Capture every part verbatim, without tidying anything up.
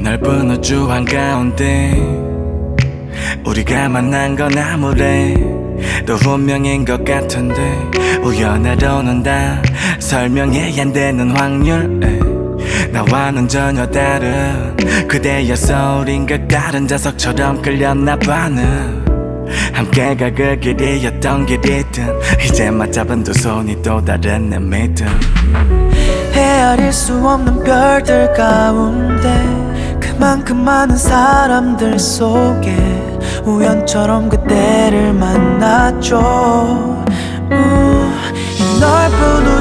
넓은 우주 한가운데 우리가 만난 건 아무래도 운명인 것 같은데 우연하로는 다 설명이 안 되는 확률. 나와는 전혀 다른 그대였어. 우린 각다른 자석처럼 끌렸나 봐는. 함께가 그 길이었던 길이든 이제 맞잡은 두 손이 또 다른 내 믿음. 헤아릴 수 없는 별들 가운데 그만큼 많은 사람들 속에 우연처럼 그대를 만났죠. 우, 이 넓은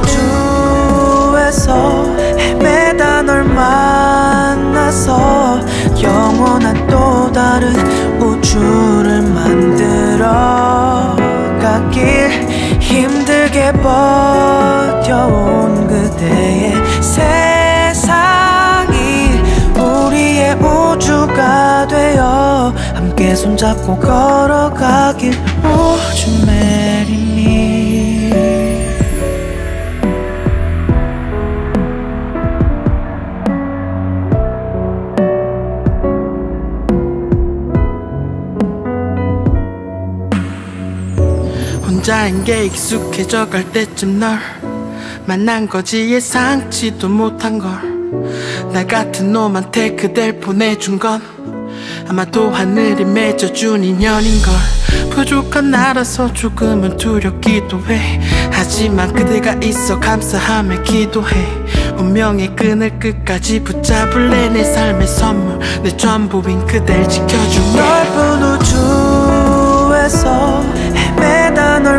우주에서 헤매다 널 만나서 영원한 또 다른 우주를 만들어 가길 힘들게 버텨온 그대의 세상이 우리의 우주가 되어 함께 손잡고 걸어가길. Would you marry me? 혼자인 게 익숙해져 갈 때쯤 널 만난 거지 예상치도 못한 걸. 나 같은 놈한테 그댈 보내준 건 아마도 하늘이 맺어준 인연인걸. 부족한 나라서 조금은 두렵기도 해. 하지만 그대가 있어 감사함에 기도해. 운명의 끈을 끝까지 붙잡을래. 내 삶의 선물 내 전부인 그댈 지켜줄게. 넓은 우주에서 헤매다 널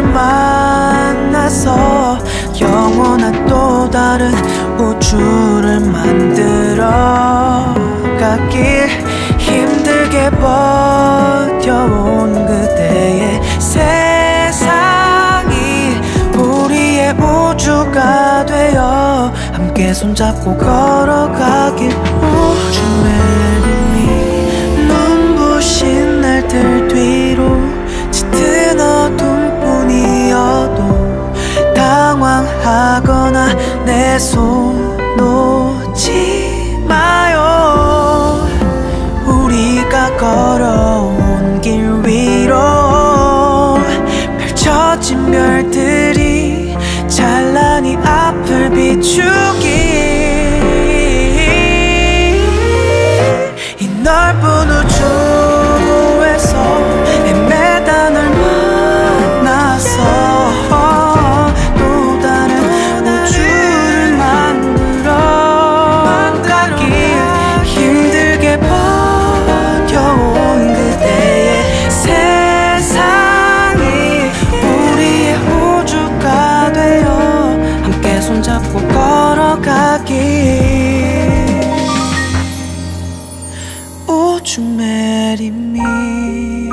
만나서 영원한 또 다른 우주를 만들어 가길 힘들게 버텨온 그대의 세상이 우리의 우주가 되어 함께 손잡고 걸어가길. Would you marry me? 눈부신 날들 뒤로 짙은 어둠뿐이어도 당황하거나 내 손 놓지 마요. 우리가 걸어온 길 위로 펼쳐진 별들이 찬란히 앞을 비추기. 이 넓은 우주에서 헤매다 널 만나서 또 다른 우주를 만들어 가길 힘들게 버텨온 그대의 세상이 우리의 우주가 되어 함께 손잡고 걸어가길. Would you marry me?